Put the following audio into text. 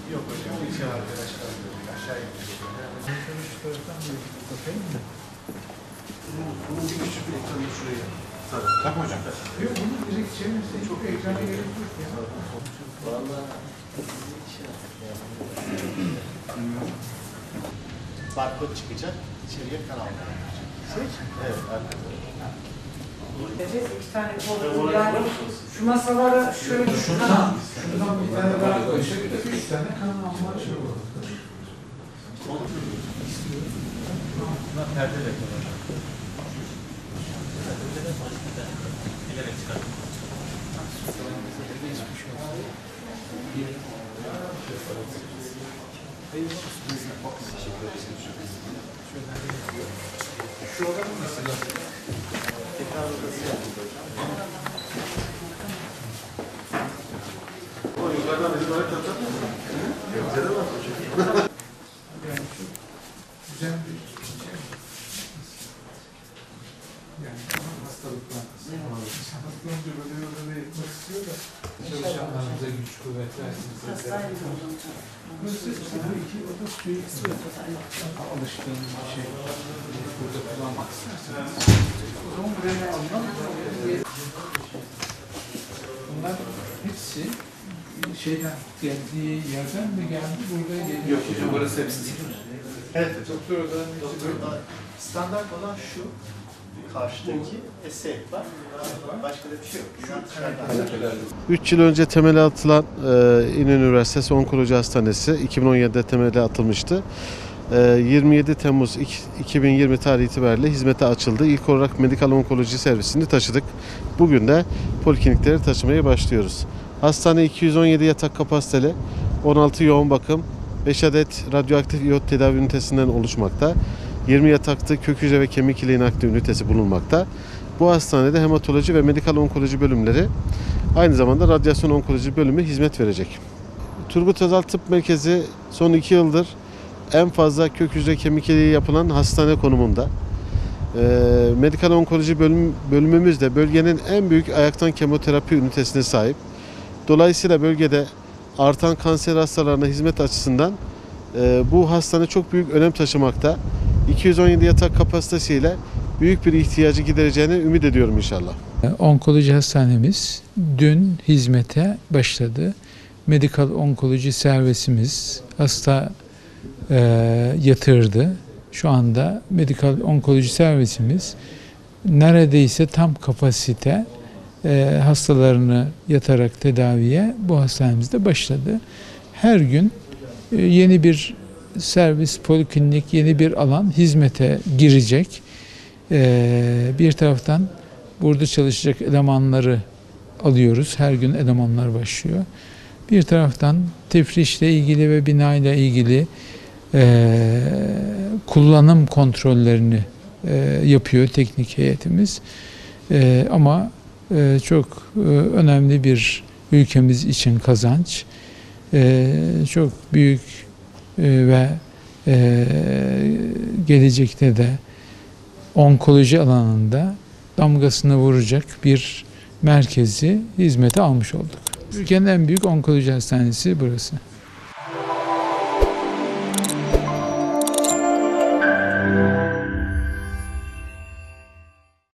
Yok hocam, bir şey arkadaşlar aşağı gidiyor. Bakayım mı? Bunun bir küçük bir ekranı şuraya. Tamam hocam. Yok, bunun direkt çevirmesi çok ekrana gerek yok ya. Valla barkod çıkacak, içeriye kanal verecek. Evet, İki tane koltuğu yani şu masalara şöyle Şuradan bir tane daha koyacak, 3 tane kanal var şu olur. bunlar perde de kalacak. Şu odanın mesela Tekrar odası yapıldı hocam. o yukarıdan bizim böyle tatlı mı? Güzel var hocam. Yani çok güzel bir şey. Yani hastalıklar. Hastalıklarınca böyle yolda yıkmak istiyor da çalışanlarımıza güç kuvvet versin. Burası işte bu iki oda suyu alıştığım bir şey. Burada kullanmak isterseniz. O zaman buraya almam. Bunlar hepsi şeyden geldiği yerden mi geldi, burada geliyor? Yok hocam, burası hepsi. Evet hocam. Doktor odanın içi böyle. Standart olan şu, karşıdaki esek var. Başka da bir şey yok. 3 yıl önce temeli atılan İnönü Üniversitesi Onkoloji Hastanesi 2017'de temeli atılmıştı. 27 Temmuz 2020 tarihi itibariyle hizmete açıldı. İlk olarak medikal onkoloji servisini taşıdık. Bugün de poliklinikleri taşımaya başlıyoruz. Hastane 217 yatak kapasiteli, 16 yoğun bakım, 5 adet radyoaktif iyot tedavi ünitesinden oluşmakta. 20 yataklı kök hücre ve kemik iliği nakli ünitesi bulunmakta. Bu hastanede hematoloji ve medikal onkoloji bölümleri, aynı zamanda radyasyon onkoloji bölümü hizmet verecek. Turgut Özal Tıp Merkezi son 2 yıldır en fazla kök hücre kemik iliği yapılan hastane konumunda. Medikal onkoloji bölümümüz de bölgenin en büyük ayaktan kemoterapi ünitesine sahip. Dolayısıyla bölgede artan kanser hastalarına hizmet açısından bu hastane çok büyük önem taşımakta. 217 yatak kapasitesiyle büyük bir ihtiyacı gidereceğini ümit ediyorum inşallah. Onkoloji hastanemiz dün hizmete başladı. Medikal onkoloji servisimiz hasta yatırdı. Şu anda medikal onkoloji servisimiz neredeyse tam kapasite hastalarını yatarak tedaviye bu hastanemizde başladı. Her gün yeni bir servis, poliklinik, yeni bir alan hizmete girecek. Bir taraftan burada çalışacak elemanları alıyoruz. Her gün elemanlar başlıyor. Bir taraftan tefrişle ilgili ve binayla ilgili kullanım kontrollerini yapıyor teknik heyetimiz. Ama çok önemli bir ülkemiz için kazanç. Çok büyük ve gelecekte de onkoloji alanında damgasını vuracak bir merkezi hizmete almış olduk. Ülkenin en büyük onkoloji hastanesi burası.